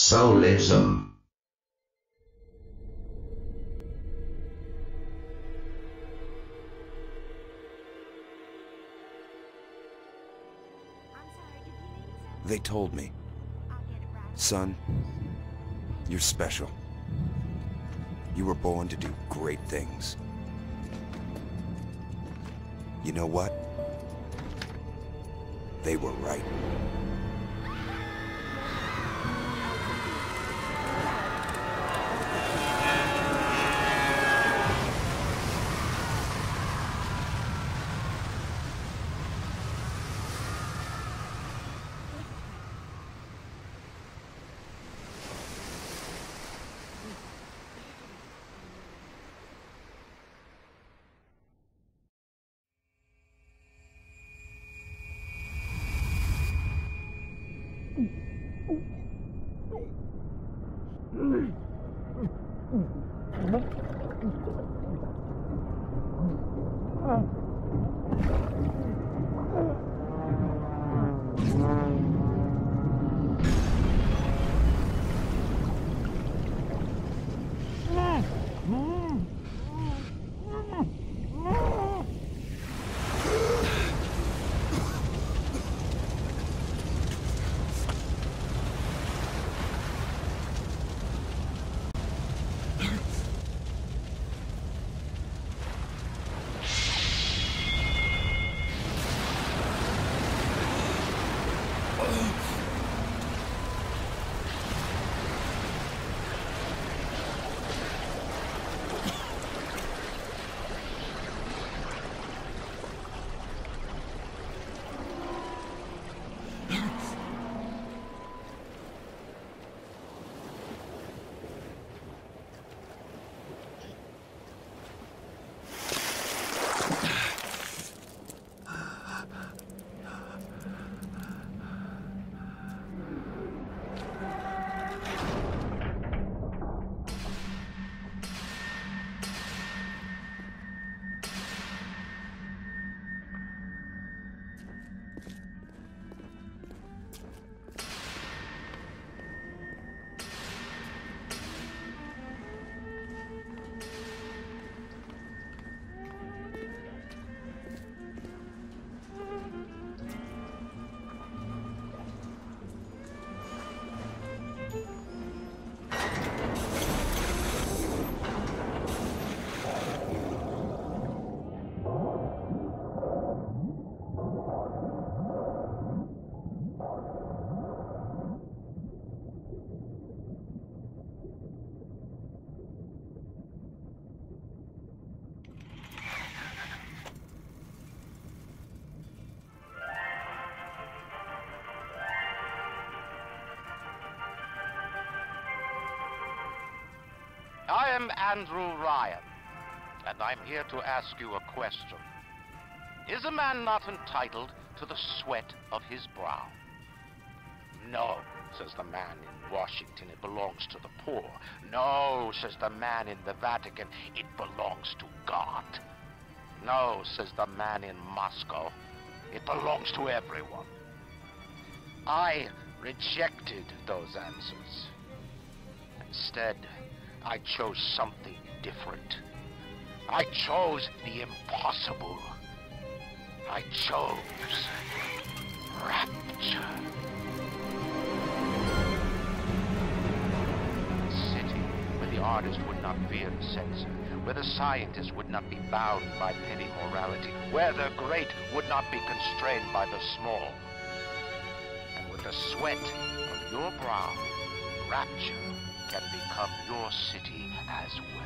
Soulism. They told me. Son, you're special. You were born to do great things. You know what? They were right. I am Andrew Ryan, and I'm here to ask you a question. Is a man not entitled to the sweat of his brow? No, says the man in Washington, it belongs to the poor. No, says the man in the Vatican, it belongs to God. No, says the man in Moscow, it belongs to everyone. I rejected those answers. Instead, I chose something different. I chose the impossible. I chose rapture. A city where the artist would not fear the censor, where the scientist would not be bound by petty morality, where the great would not be constrained by the small. And with the sweat of your brow, rapture can become your city as well.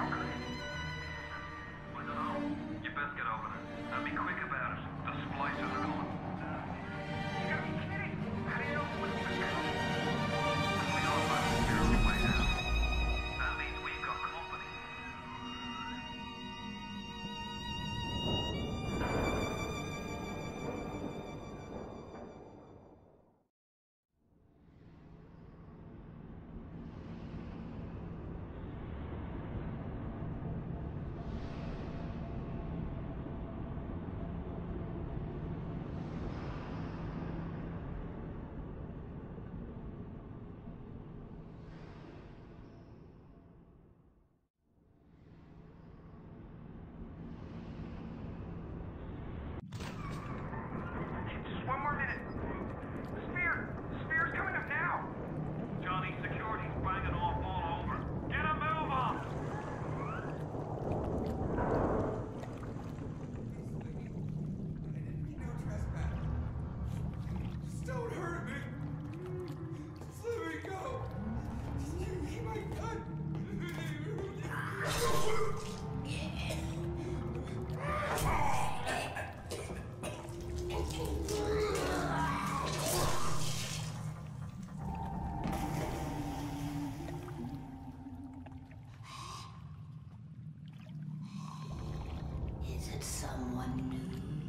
Get over it. And be quick about it. The splicers Is it someone new?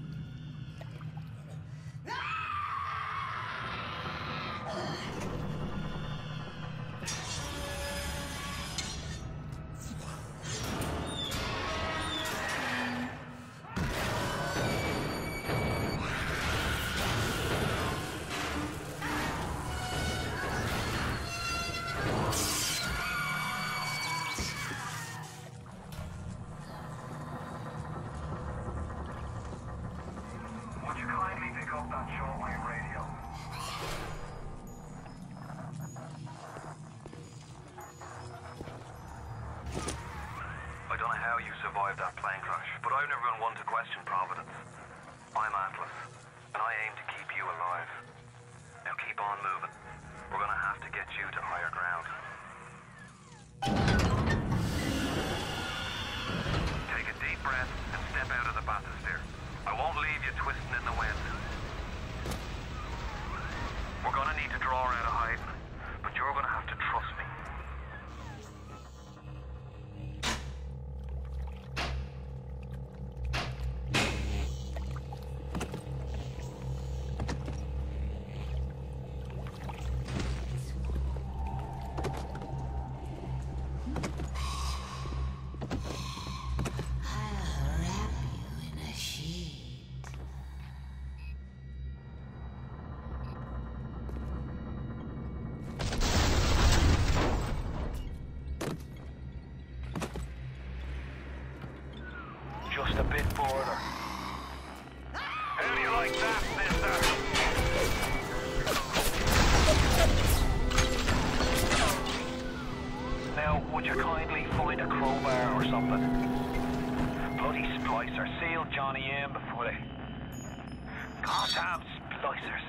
Just a bit border. How do you like that, mister? Now, would you kindly find a crowbar or something? Bloody splicer sealed Johnny in before they... Goddamn splicers.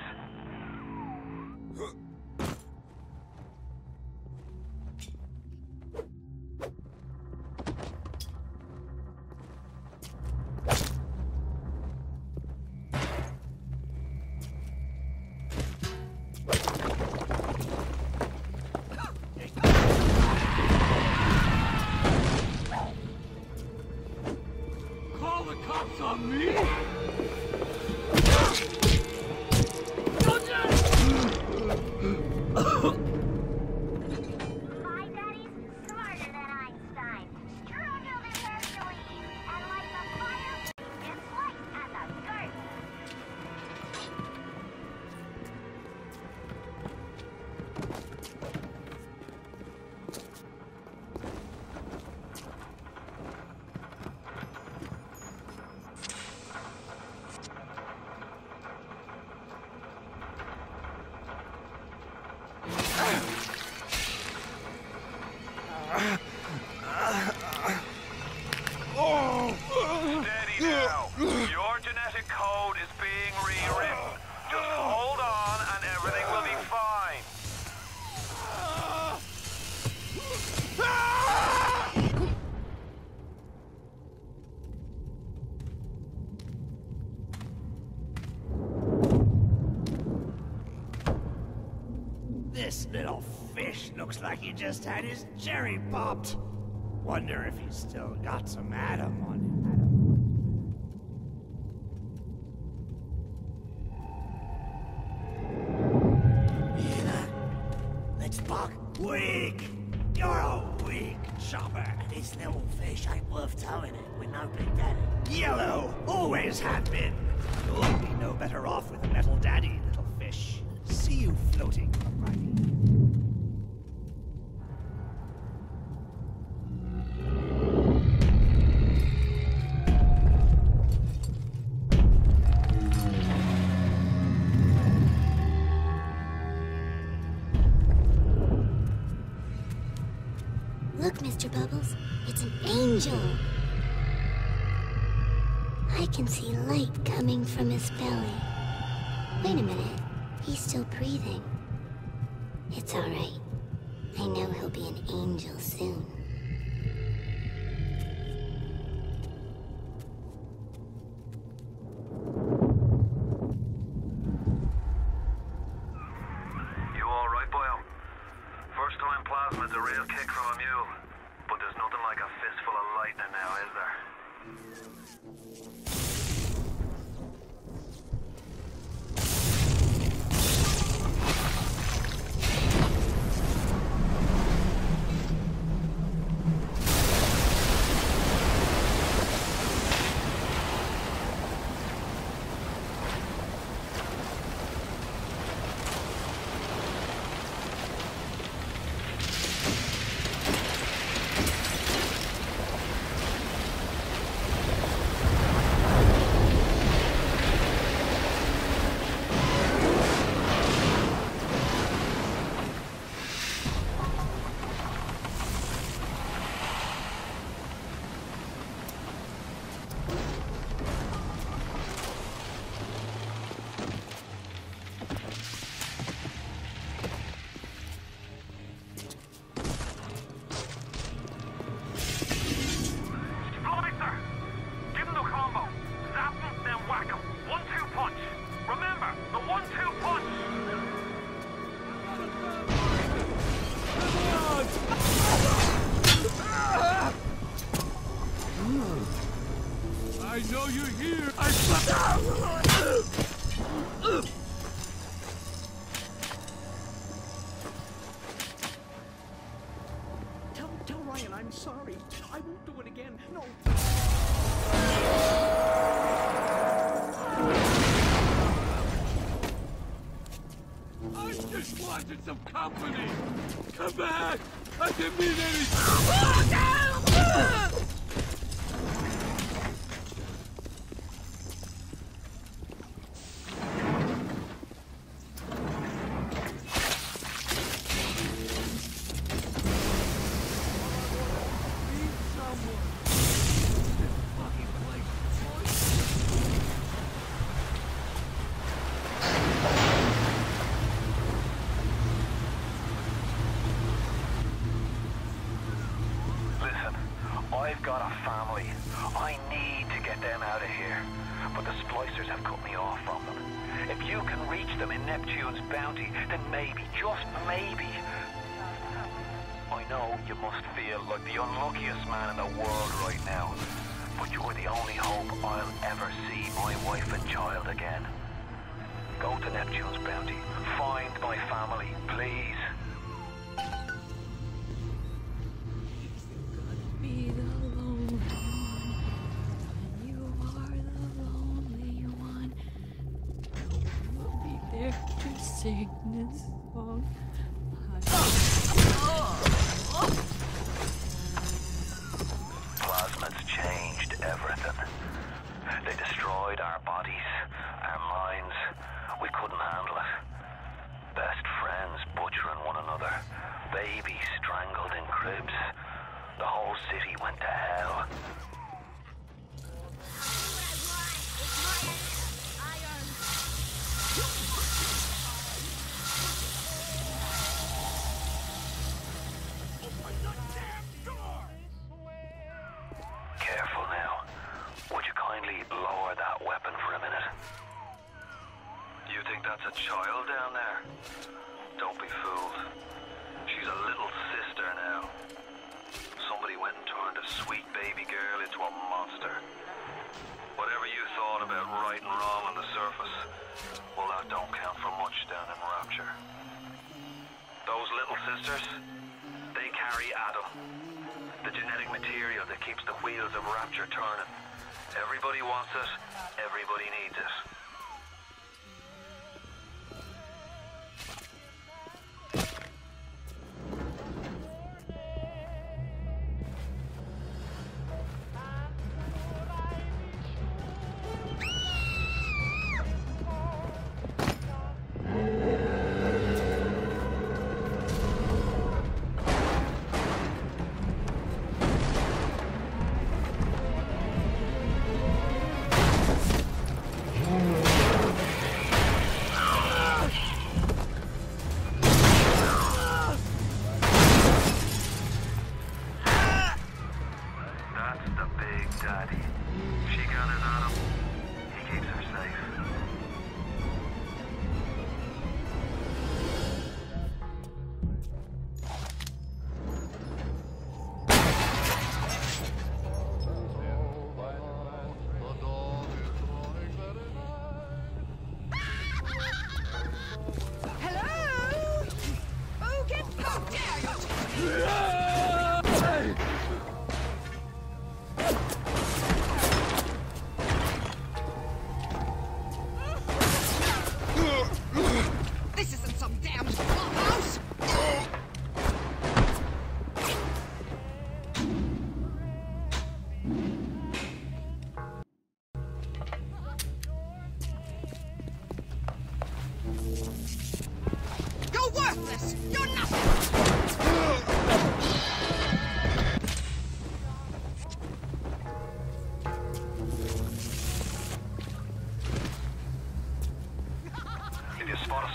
Steady now. Your genetic code is being rewritten. Just hold on and everything will be fine. This little fish looks like he just had his cherry popped. Wonder if he's still got some Adam on him. Let's buck. Weak! You're a weak chopper. This little fish ain't worth towing it with no big daddy. Yellow! Always have been. You'll be no better off with a metal daddy, little fish. See you floating, Riley. Look, Mr. Bubbles, it's an angel. I can see light coming from his belly. Wait a minute, he's still breathing. It's all right. I know he'll be an angel soon. You all right, Boyle? First time plasma's a real kick from a mule. But there's nothing like a fistful of lightning now, is there? I know you're here! Tell Ryan I'm sorry. I won't do it again. No. I just wanted some company! Come back! I didn't mean anything! I've got a family. I need to get them out of here. But the Splicers have cut me off from them. If you can reach them in Neptune's bounty, then maybe, just maybe... I know you must feel like the unluckiest man in the world right now. But you're the only hope I'll ever see my wife and child again. Go to Neptune's bounty. Find my family, please. Be the lonely one. When you are the lonely one, we'll be there to sing this song. Plasmids changed everything. They destroyed our bodies, our minds. We couldn't handle it. Best friends butchering one another. Babies strangled in cribs. The whole city went to hell. Careful now. Would you kindly lower that weapon for a minute? You think that's a child down there? Don't be fooled. She's a little sister now. Somebody went and turned a sweet baby girl into a monster. Whatever you thought about right and wrong on the surface, well, that don't count for much down in Rapture. Those little sisters, they carry Adam, the genetic material that keeps the wheels of Rapture turning. Everybody wants it, everybody needs it.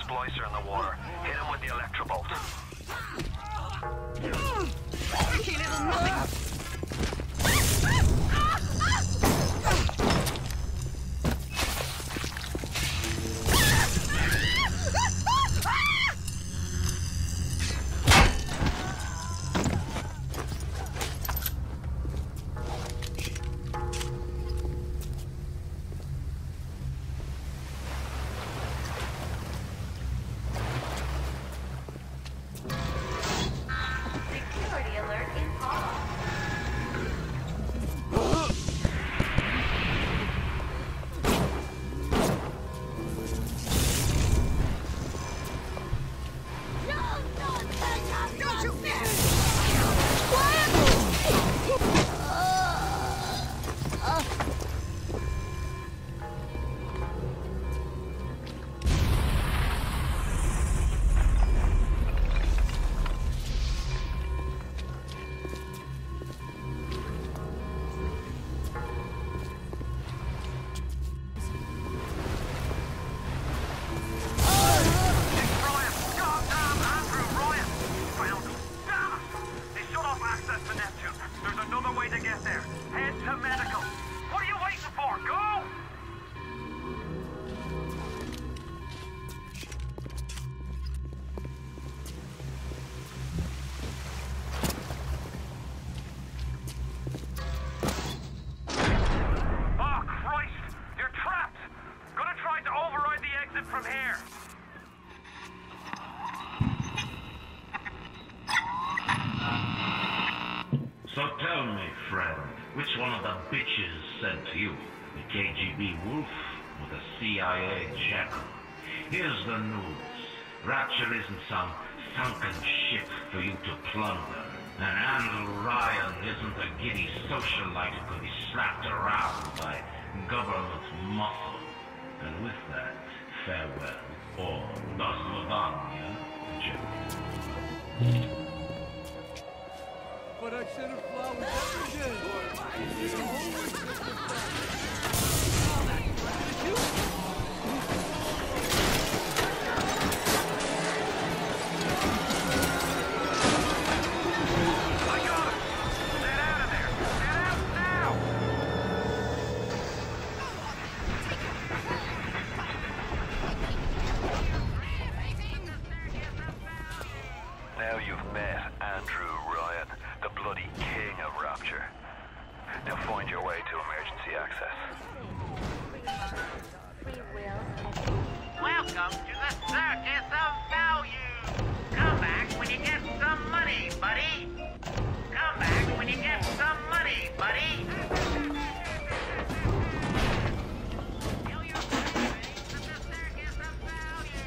splicer in the water. Hit him with the electrobolt. Security alert in Paul. So tell me, friend, which one of the bitches sent you? The KGB wolf or the CIA jackal? Here's the news. Rapture isn't some sunken ship for you to plunder. And Andrew Ryan isn't a giddy socialite who could be slapped around by government muscle. And with that, farewell, or до свидания, Jim. But I should have flowers every day. Now you've met Andrew Ryan, the bloody king of Rapture. Now find your way to emergency access. Welcome to the Circus of Value. Come back when you get some money, buddy. Come back when you get some money, buddy. Tell your friends of the Circus of Value.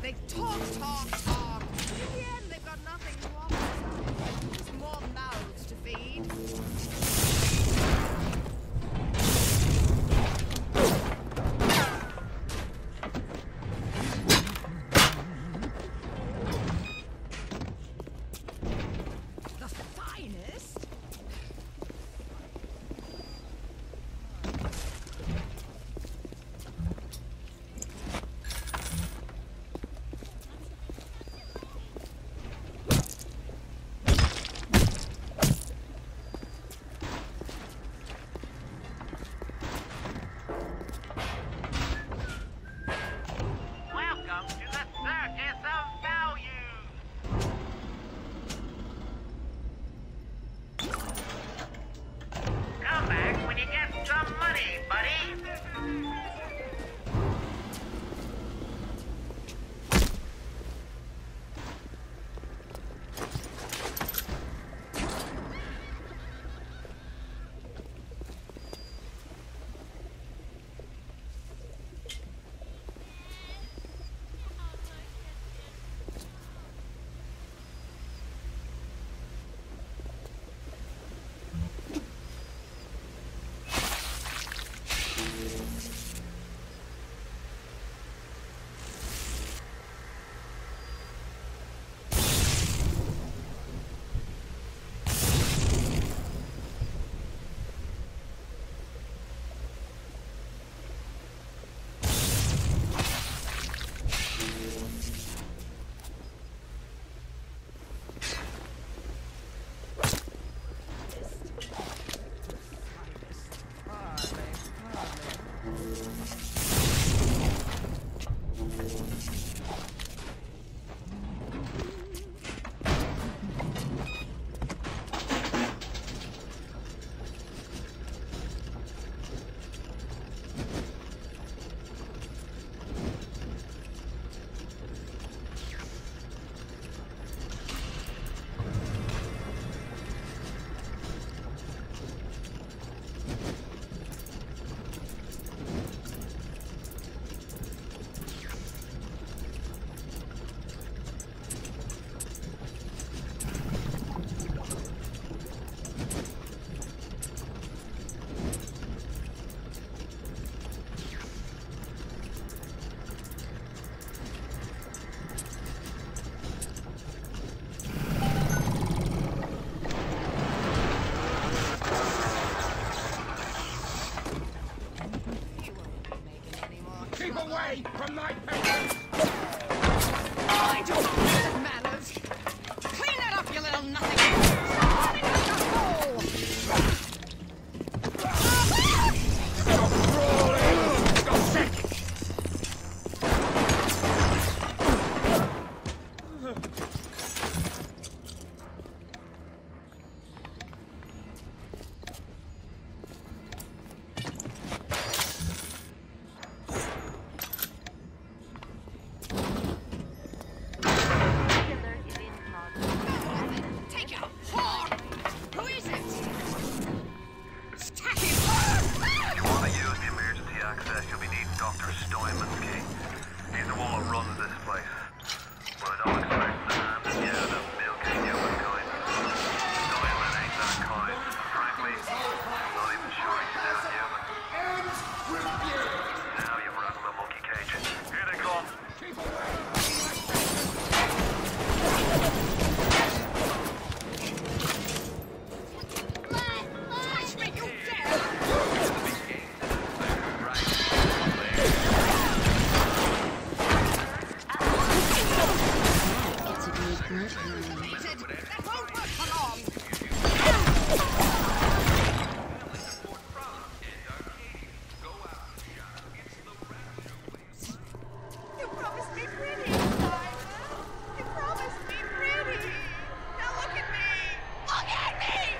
They talk. In the end, they've got nothing to offer. Just more mouths to feed. The finest? Welcome to the Circus of Value. Come back when you get some money, buddy. Keep away from my parents! I do not have manners. Clean that up, you little nothing. Go sick! Take your whore! Who is it? Stack him! If you want to use the emergency access, you'll be needing Dr. Steinman's key. He's the one that runs this place. But I don't expect the hand and yeah, the milking humankind. Steinman ain't that kind. Frankly, I'm not even sure he's still human. Now you've rattled the monkey cage. Here they come. Touch me, you dare! It's a big good one. That won't work for long! You promised me pretty, Simon. You promised me pretty. Now look at me! Look at me!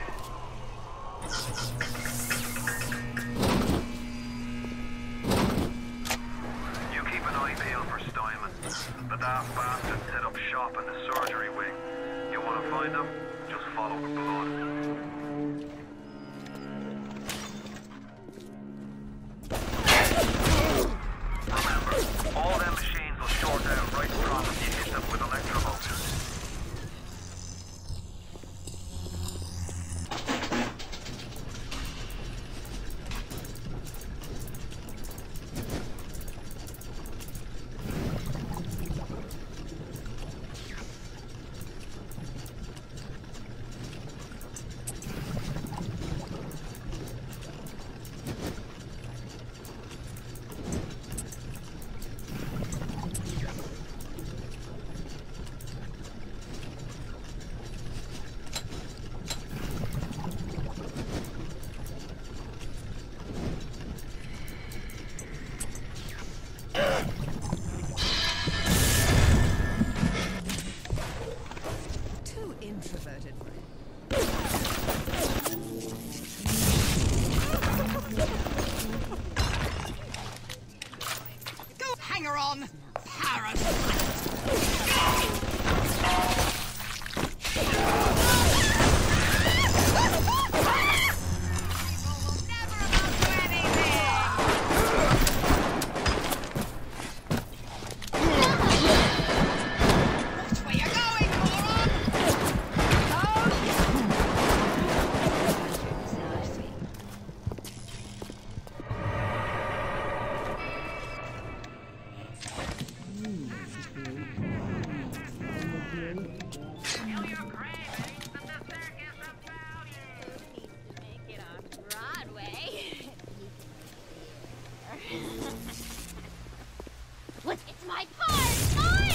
You keep an eye peeled for Steinman. The daft bastard set up shop in the surgery wing. You want to find him? Just follow the blood. Remember, all them machines will short out right across What? It's my part! Mine!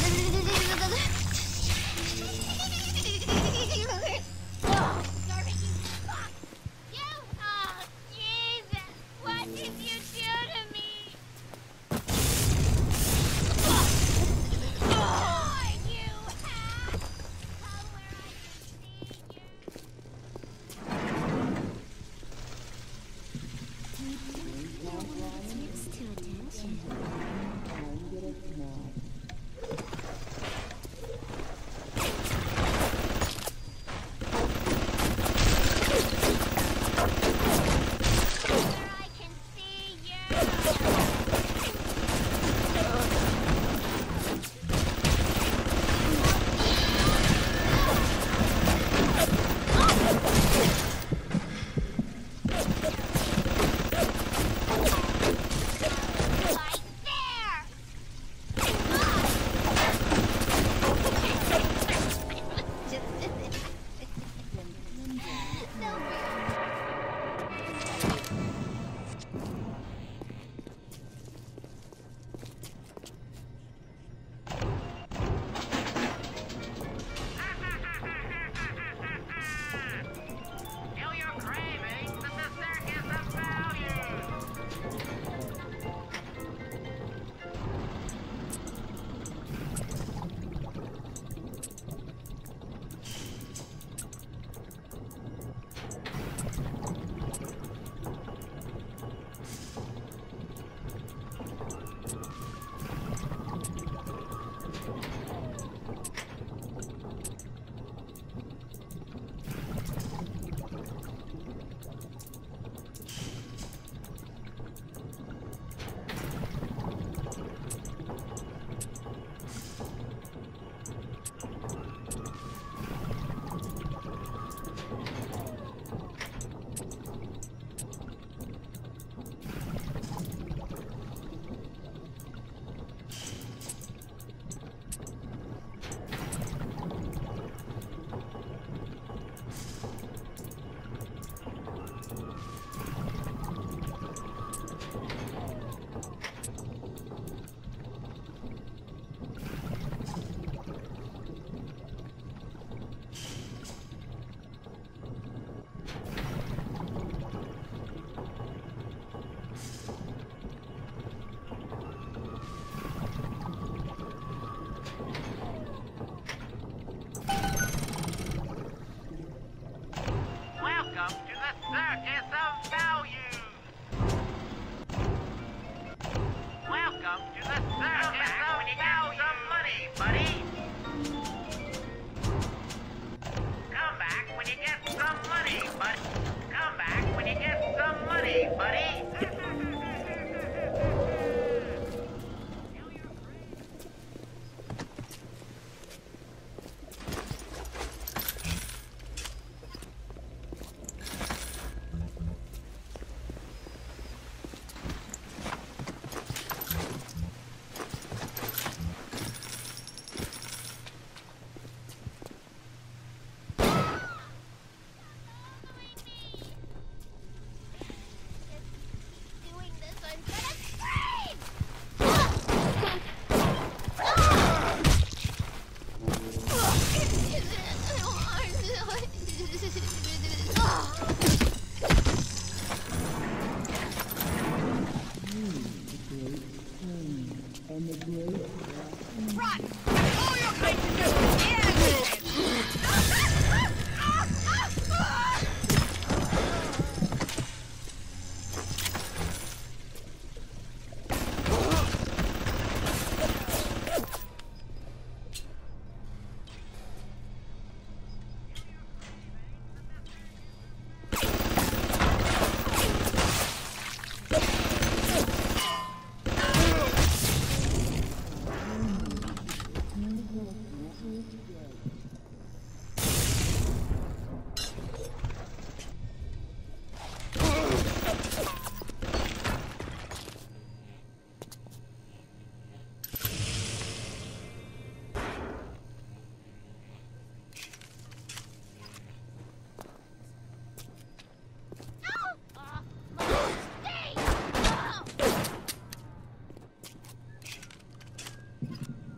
Oh, sorry, fuck! You! Oh, Jesus! What did you do to me? Oh, you have! Come where I can see you. Used to attention.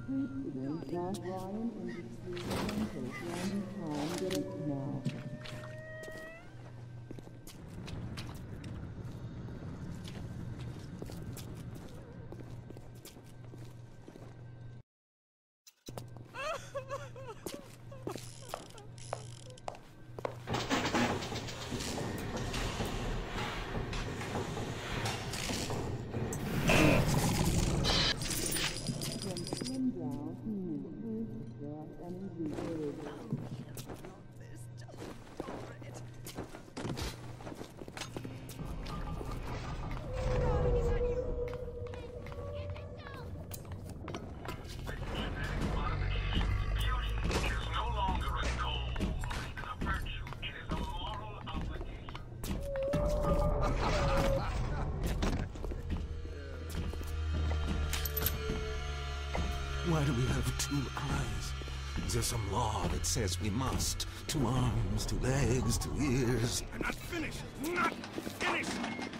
Why do we have two eyes? Is there some law that says we must? Two arms, two legs, two ears. I'm not finished! Not finished!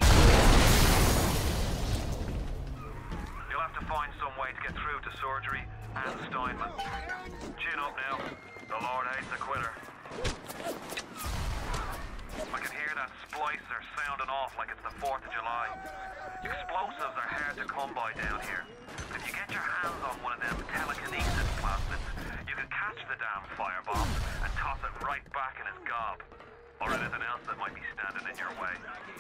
You'll have to find some way to get through to surgery and Steinman. Chin up now. The Lord hates a quitter. I can hear that splicer sounding off like it's the 4th of July. Explosives are hard to come by down here. If you get your hands on one of them telekinesis plasmids, you can catch the damn firebomb and toss it right back in his gob. Or anything else that might be standing in your way.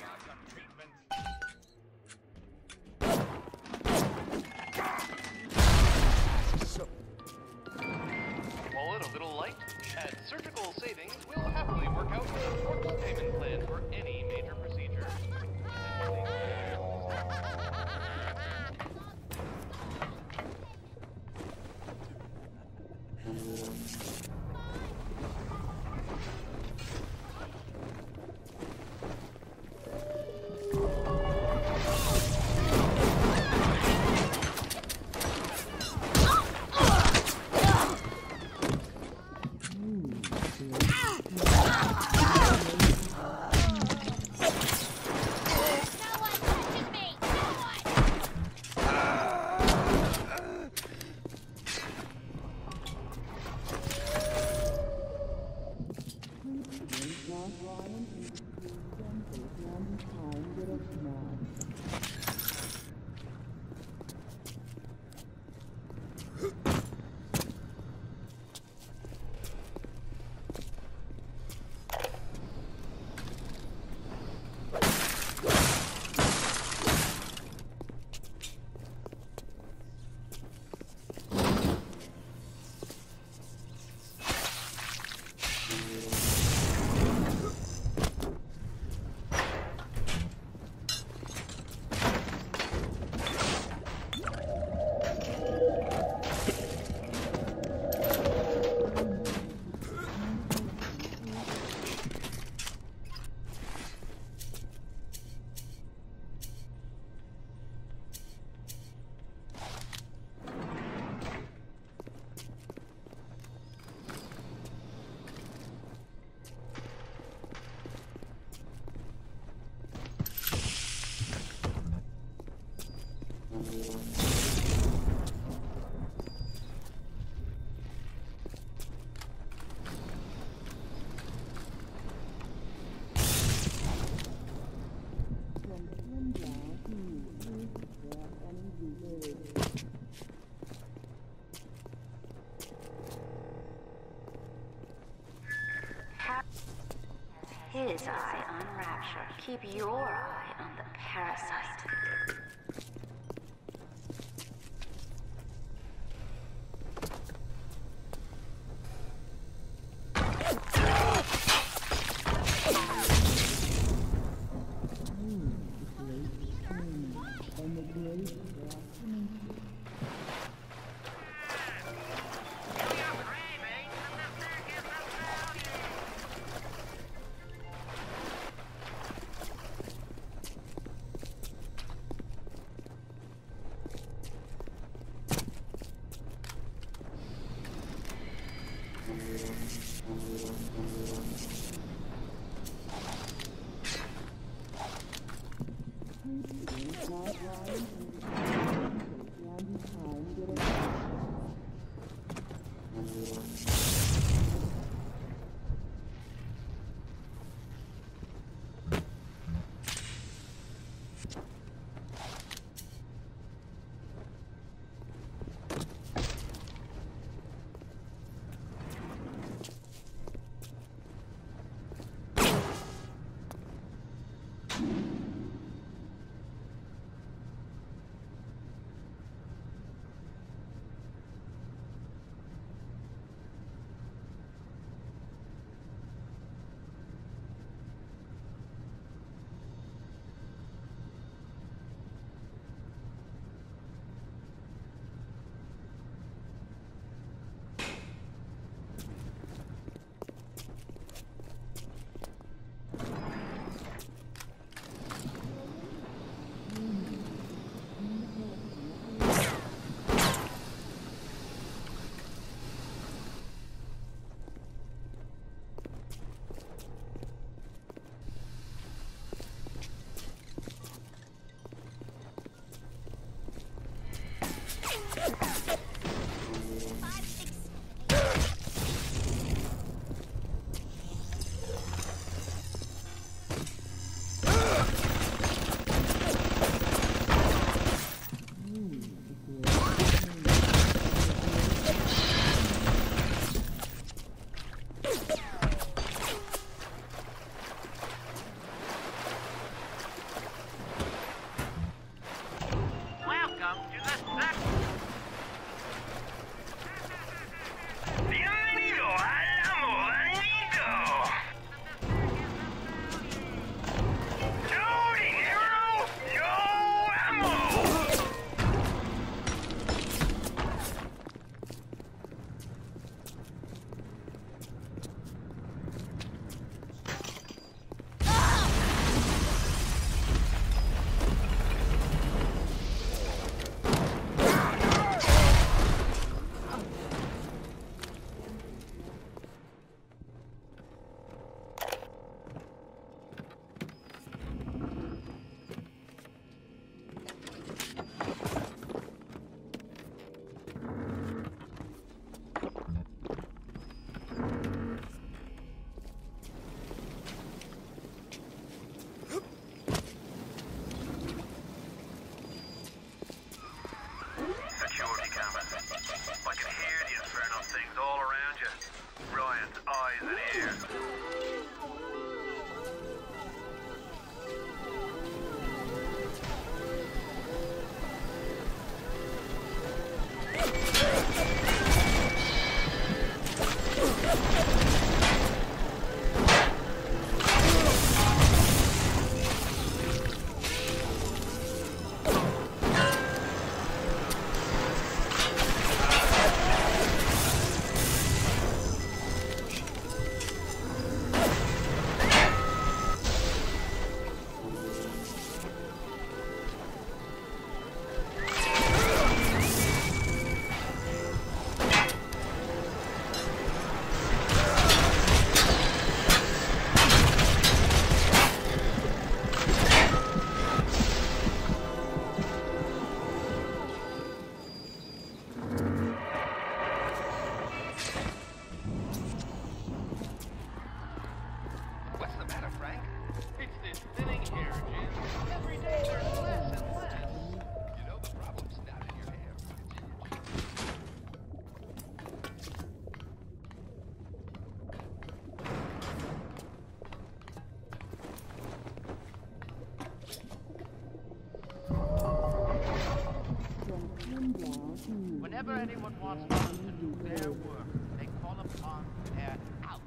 Call it a little light? At Surgical Savings, we'll happily work out a corpse payment plan for any major procedure. His eye on Rapture. Keep your eye on the parasite. Whenever anyone wants others to do their work, they call upon their out.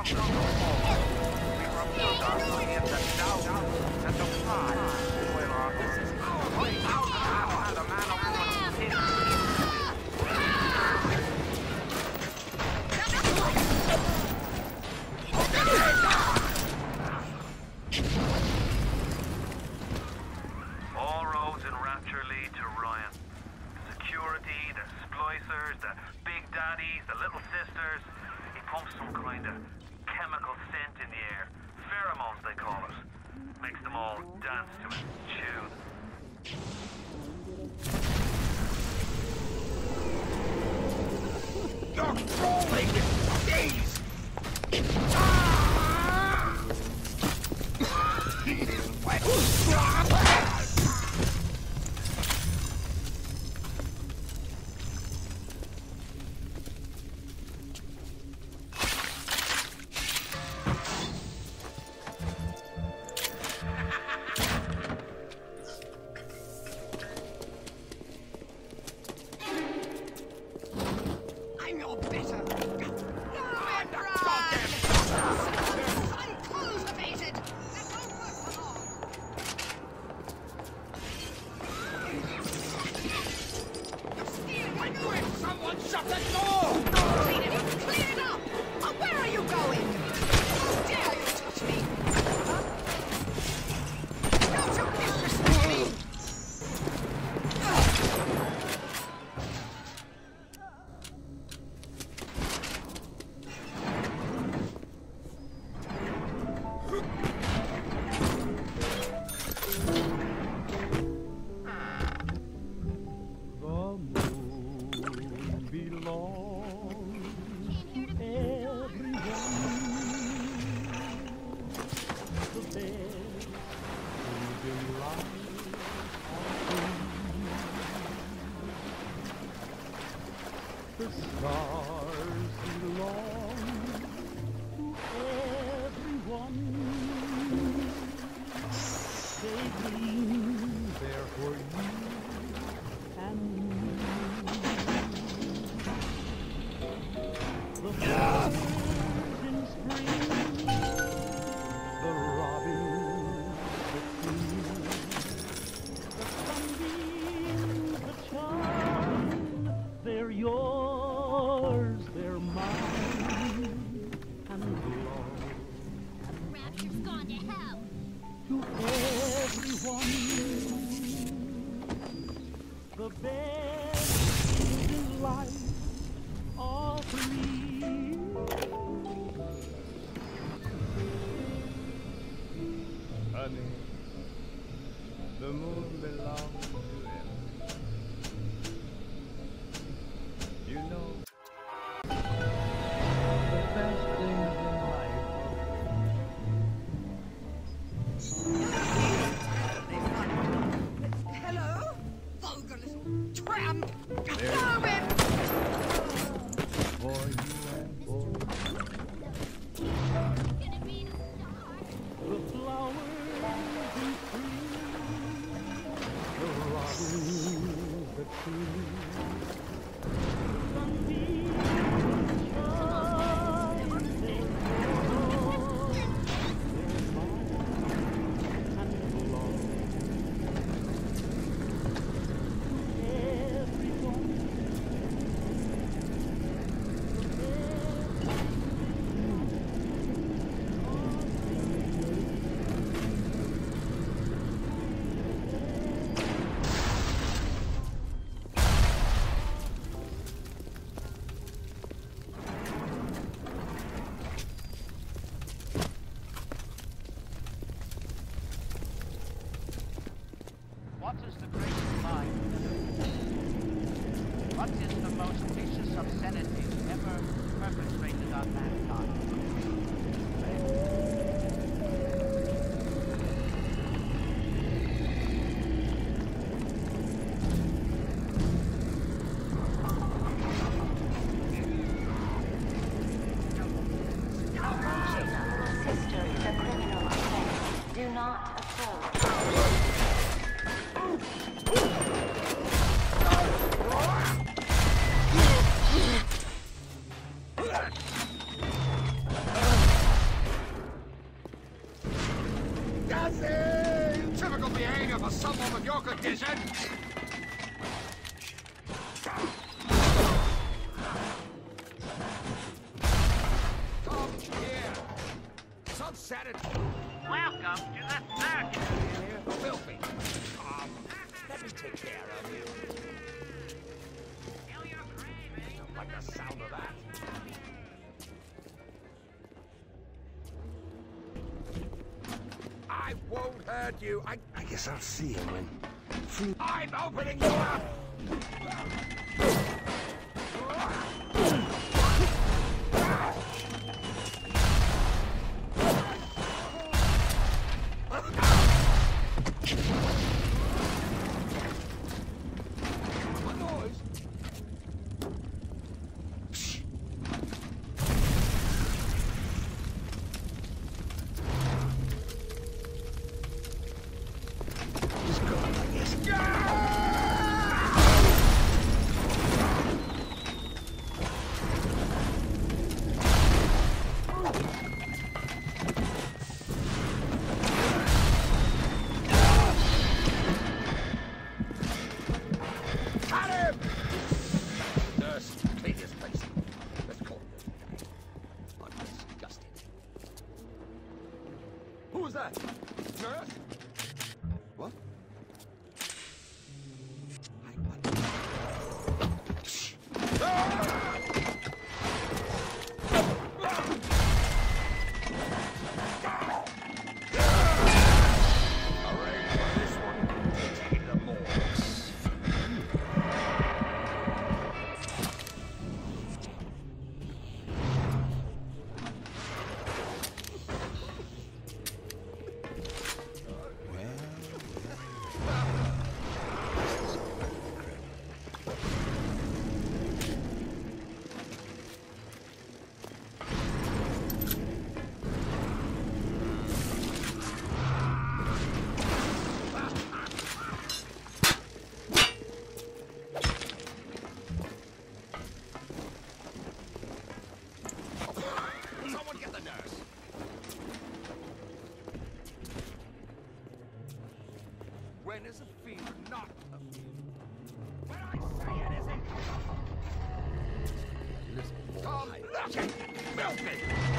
All roads in Rapture lead to Ryan. The security, the splicers, the big daddies, the little sisters. He pumps some kind of chemical scent in the air. Pheromones, they call it. Makes them all dance to his tune. You're crawling! Jeez! I know better. I'm constipated. That won't work for long. You're stealing my quick! Someone shut the door! Clean it up! Clean it up! Oh, where are you going? How dare you touch me? Huh? Don't you disrespect me! The stars belong to everyone. They gleam there for you and me. The flowers in spring, the robin, the queen, the sunbeams, the charm, they're yours, they're mine, and love Rapture's gone to hell. to everyone. The best things in life are three. Honey, the moon belongs to him. You know, the best things in life. Hello? Vulgar little tramp! There Know him! For you and for The flowers in spring, the robins, the tree, the sunbeams shine, they're yours, they're mine, and love to everyone. What is the great mind? What is the most vicious obscenity ever perpetrated on mankind? Sister is a criminal offense. Do not approach. someone with your condition! Come here! Some sanity! Welcome to the circus! Filthy! Let me take care of you. Don't like the sound of that. I won't hurt you. I guess I'll see him when... I'm opening you up! Who's that? Nurse? What? When is a fever not a fever? When I say it isn't... Listen, come look at filthy!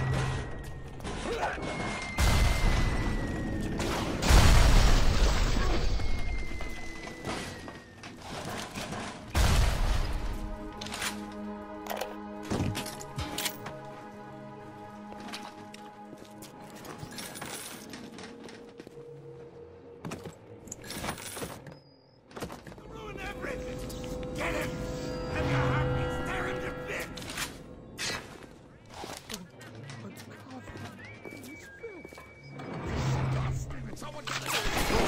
Get him! And your heartbeats tear him to bits! Disgusting! Someone get it!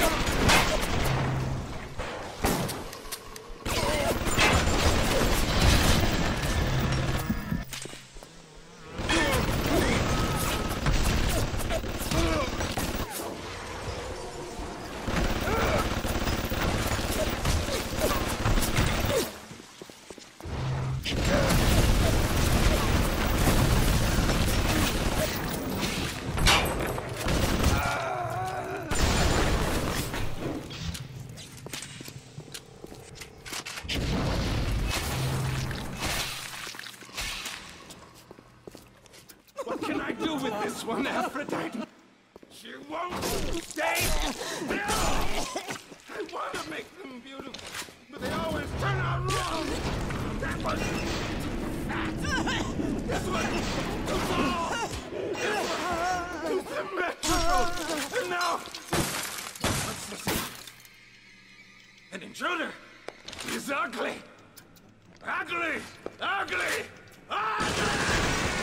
What can I do with this one, Aphrodite? She won't stay still! I want to make them beautiful, but they always turn out wrong! That one too fat! This one too small! This one too symmetrical! And now... What's this? An intruder! He's ugly! Ugly! Ugly! Ugly!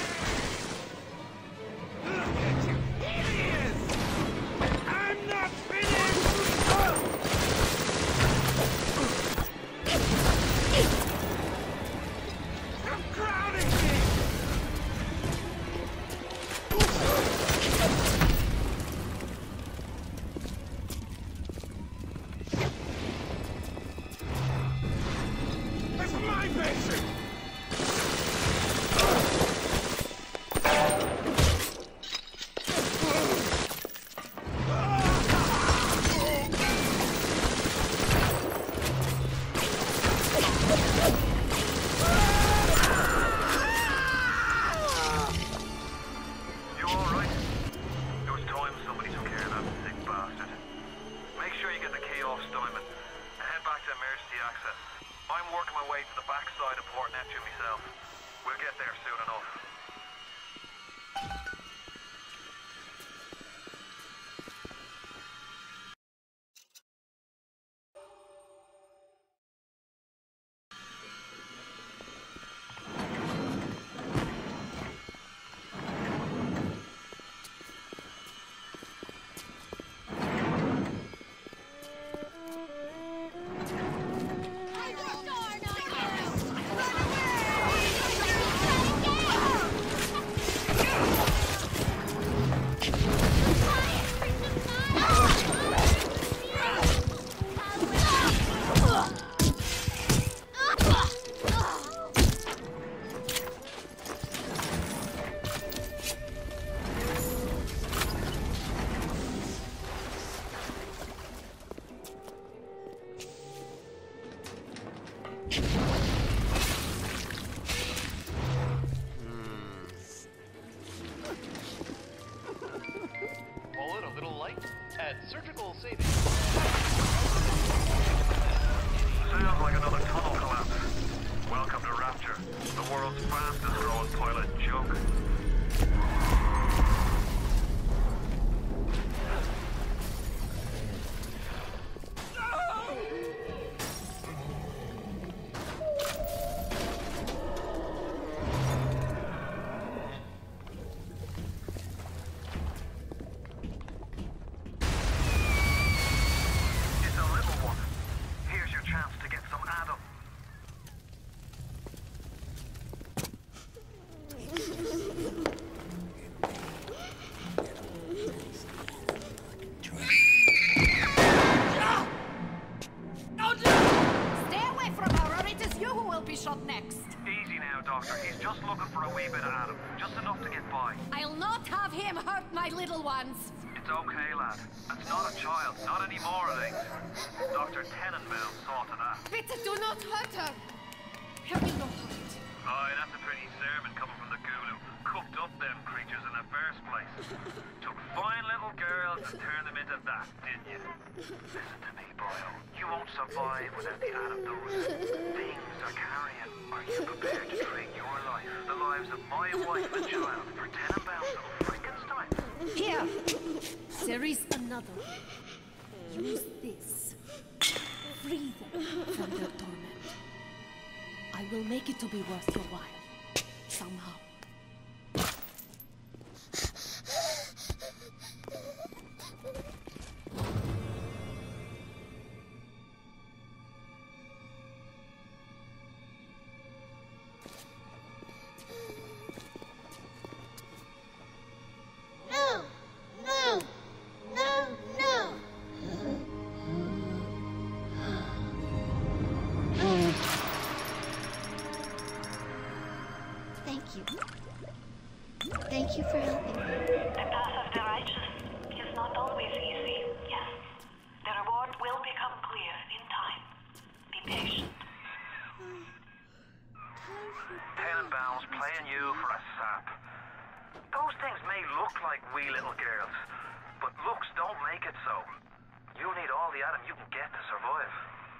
I'm not finished! I'm crowding me! That's my patient! I'm working my way to the backside of Port Neptune myself. We'll get there soon enough. Wallet a little light? Add surgical savings. Sounds like another tunnel collapse. Welcome to Rapture, the world's fastest growing pilot joke. Shot next. Easy now, Doctor. He's just looking for a wee bit of Adam. Just enough to get by. I'll not have him hurt my little ones. It's okay, lad. That's not a child. Not anymore, I think. Dr. Tenenbaum saw to that. Bitte do not hurt her. Her will not hurt. Aye, that's a pretty sermon coming from the ghoul who cooked up them creatures in the first place. Took fine little girls and turned them into that, didn't you? Listen to me, boyo. You won't survive without the Adam those things are carrying. Are you prepared to trade your life, the lives of my wife and child, for Tenenbaum's little Frankenstein? Here! There is another. Use this. Free them from their torment. I will make it to be worth your while. Somehow. No! No! No! No! Thank you. Thank you for helping me. The path of the righteous is not always easy, yes. The reward will become clear in time. Be patient. Tenenbaum's playing you for a sap. Those things may look like wee little girls, but looks don't make it so. You need all the Adam you can get to survive.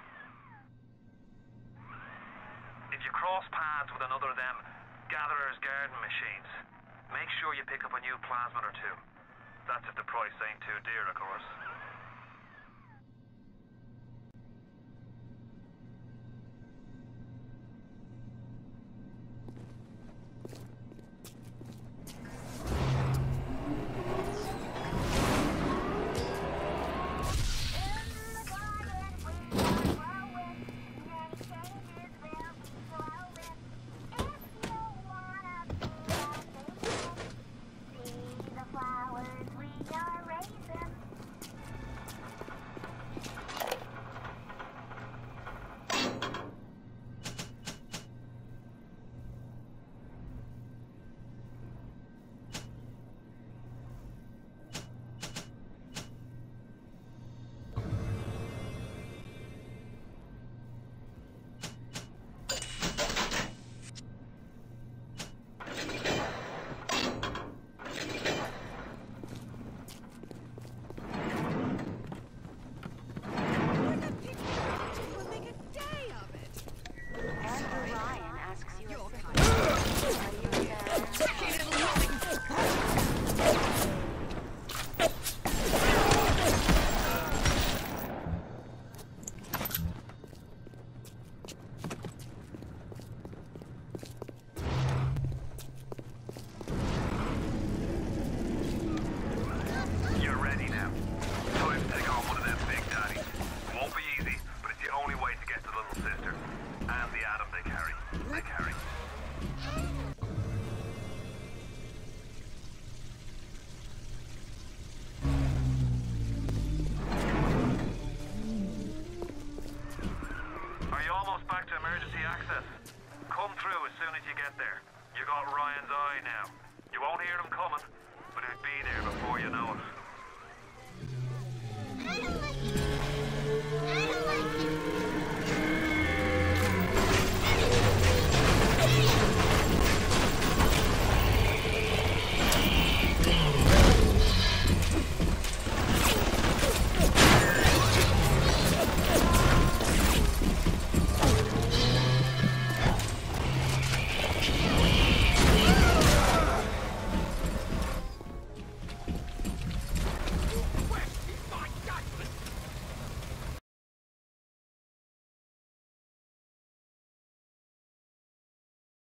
If you cross paths with another of them gatherer's garden machines, make sure you pick up a new plasmid or two. That's if the price ain't too dear, of course. back to emergency access. Come through as soon as you get there. You got Ryan's eye now. You won't hear them coming, but it'll be there before you know it.